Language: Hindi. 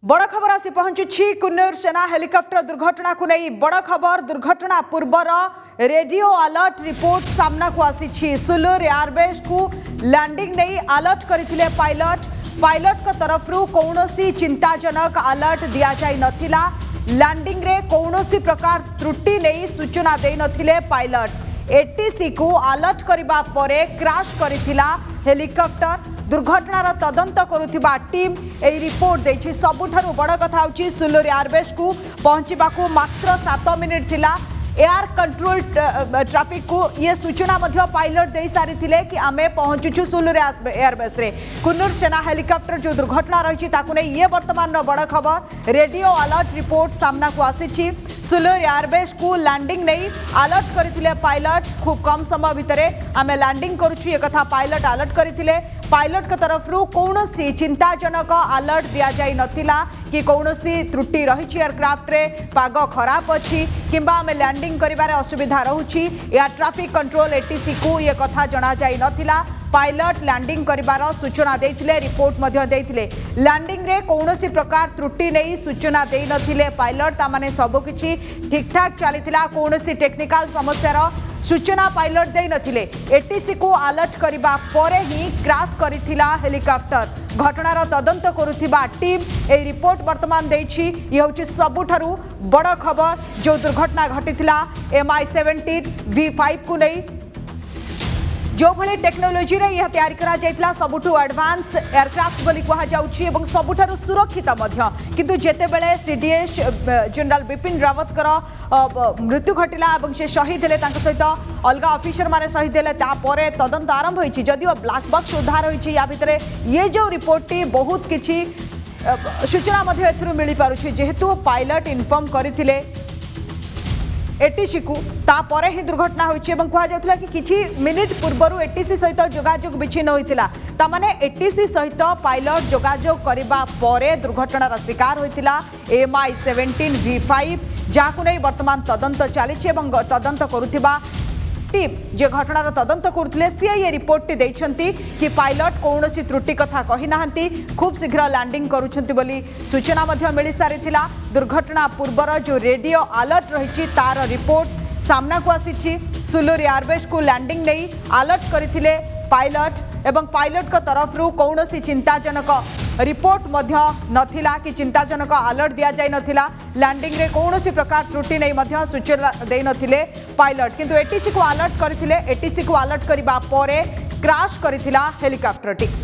बड़ खबर आसी पहुंचुछि कुन्नूर सेना हेलिकॉप्टर दुर्घटना को नहीं बड़ खबर। दुर्घटना पूर्वर रेडियो अलर्ट रिपोर्ट सामना को आसी। सुलूर एयरबेस को लैंडिंग नहीं अलर्ट करथिले पायलट को तरफ कौनसी चिंताजनक अलर्ट दिया जाई नथिला। लैंडिंग रे कौनसी प्रकार त्रुटि नहीं सूचना दे नथिले पायलट। एटीसी को अलर्ट करिबा परे क्रैश करिथिला हेलिकॉप्टर। दुर्घटनार तदंत करुथिबा टीम एई रिपोर्ट देछि। सबुठारु बड़ कथा होछि सुलूर एयरबेस को पहुंचीबाकू मात्र 7 मिनिट थिला। एयर कंट्रोल ट्रैफिक को ये सूचना मध्य पायलट दे सारी थिले कि आमे पहुंचुछु सुलूर एयरबेस रे। कुन्नूर सेना हेलिकॉप्टर जो दुर्घटना रही ताकू नहीं ये वर्तमान बड़ खबर। रेडियो अलर्ट रिपोर्ट सामना को आसी। सुलूर एयरबेस को लैंडिंग नहीं अलर्ट करथिले पायलट। खूब कम समय भितर आमे लैंडिंग करूछु ये कथा पायलट अलर्ट करथिले। पायलट के तरफ कौनसी चिंताजनक अलर्ट दिया जाई नथिला कि कौनसी त्रुटि रही एयरक्राफ्ट रे, पाग खराब अच्छी किंबा आमे लैंडिंग करिबारे असुविधा रहुछि। एयर ट्रैफिक कंट्रोल एटीसी को ये कथा जना जाई नथिला। पायलट लैंडिंग करिबार सूचना देथिले, रिपोर्ट मध्य देथिले। लैंडिंग रे कौनसी प्रकार त्रुटि नहीं सूचना दे नथिले पायलट। तामाने सब किछि ठीक ठाक चलीथिला। कौनसी टेक्निकल समस्यार सूचना पायलट दे नथिले। एटीसी को अलर्ट करिबा परे ही क्रैश करिथिला हेलिकॉप्टर। घटनार तदंत करुथिबा टीम ए रिपोर्ट वर्तमान देछि। ये होछि सबुठारु बड़ खबर। जो दुर्घटना घटिथिला MI-17 V5 को नहीं जो भले टेक्नोलोजी रे यह तैयारी करा जायतला सबुठु एडवांस एयरक्राफ्ट बोली कहा जाउछि एवं सबुठारु सुरक्षित मध्य। किंतु जेते बेले CDS जनरल बिपिन रावत कर मृत्यु घटिला एवं से शहीद हेले तांक सहित अलगा ऑफिसर माने शहीद हेले तापरे तदंत आरंभ होइछि। जदिओ ब्लैक बॉक्स उद्धार होइछि या भितरे ये जो रिपोर्ट टी बहुत किछि सूचना मध्य एथुरु मिली पारुछि। जेहेतु पायलट इन्फॉर्म करिथिले एटीसी को तापरे ही दुर्घटना होइछि एवं कहा जाउथला कि किछि मिनिट पूर्वरु एटीसी सहित जोगाजोग विच्छिन्न होइतिला। तामाने एटीसी सहित पायलट जोगाजोग करिबा परे दुर्घटनार शिकार होइतिला MI-17 V5 जाकु नै वर्तमान तदंत चलीछि एवं तदंत करुथिबा टीम जे घटनार तदंत करुथिले सीआईए रिपोर्ट टी दैछंती कि पायलट कौनसी त्रुटि कथा कहि नाहंती। खूब शीघ्र लैंडिंग करूछंती बोली सूचना मध्य मिली सारिथिला। दुर्घटना पूर्वर जो रेडियो अलर्ट रही तार रिपोर्ट सामना को आसी। सुलूर एयरबेस को लैंडिंग नहीं अलर्ट करथिले पायलट एवं पायलट को तरफ कौनसी चिंताजनक रिपोर्ट मध्य नथिला कि चिंताजनक अलर्ट दिया जाय नथिला। लैंडिंग रे कौनसी प्रकार त्रुटि नहीं मध्य सूचना दे नथिले पायलट। किंतु एटीसी को अलर्ट करथिले। एटीसी को अलर्ट करिबा परे क्रैश करथिला हेलिकॉप्टर टी।